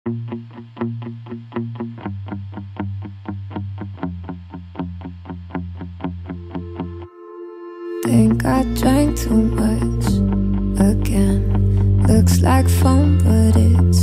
Think I drank too much again. Looks like fun, but it's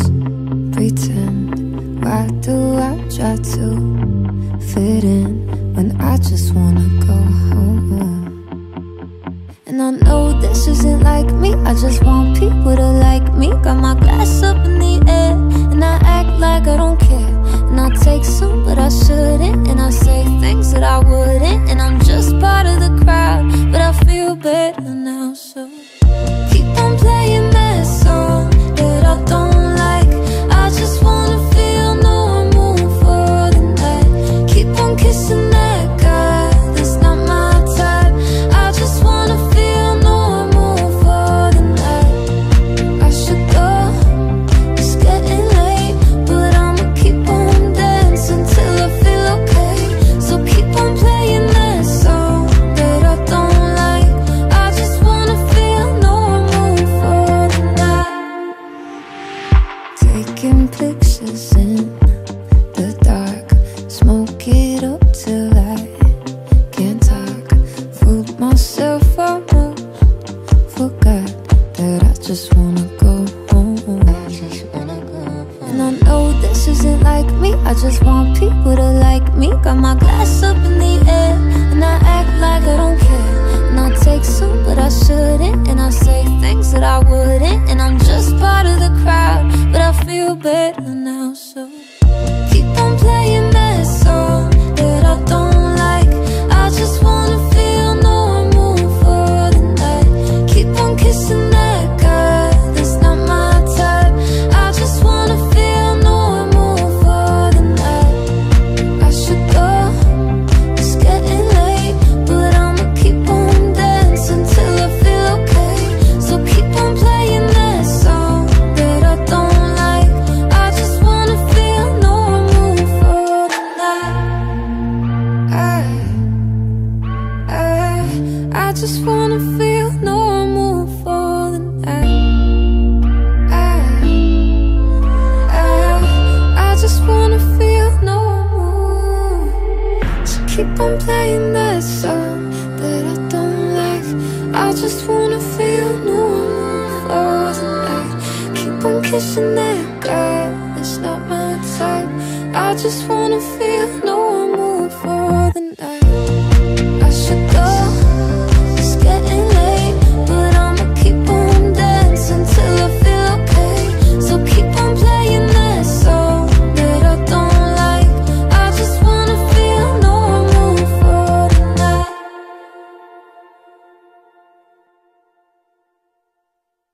pretend. Why do I try to fit in when I just wanna go home? And I know this isn't like me, I just want people to like me. Got my glass up in the air, and I act like I don't care. And I take some, but I shouldn't. And I say things that I wouldn't. And I'm just part of the crowd, but I feel better now. So keep on playing that song that I don't like. I just wanna feel normal for the night. Keep on kissing that guy that's not my type. I just wanna feel normal for the night. I should go, it's getting late, but I'ma keep on dancing till I feel okay. So keep on playing that song that I don't like. I just wanna feel normal for the night. Taking pictures in the dark, smoke it up till I can't talk. Fooled myself almost, forgot that I just wanna go home. And I know this isn't like me, I just want people to like me. Got my glass up in the air, and I act like I don't care. And I take some, but I shouldn't. And I say things that I wouldn't. And I'm just part of the crowd, but I feel better now. So keep on playing that song that I don't like. I just wanna feel normal for the night. Keep on kissing that guy that's not my type. I just wanna feel normal for the night. I should go, it's getting late, but I'ma keep on dancing till I feel okay. So keep on playing that song that I don't like. I just wanna feel normal for the night. I just wanna feel normal for the night. I just wanna feel normal. So keep on playing that song that I don't like. I just wanna feel normal for the night. Keep on kissing that guy that's not my type. I just wanna feel normal for the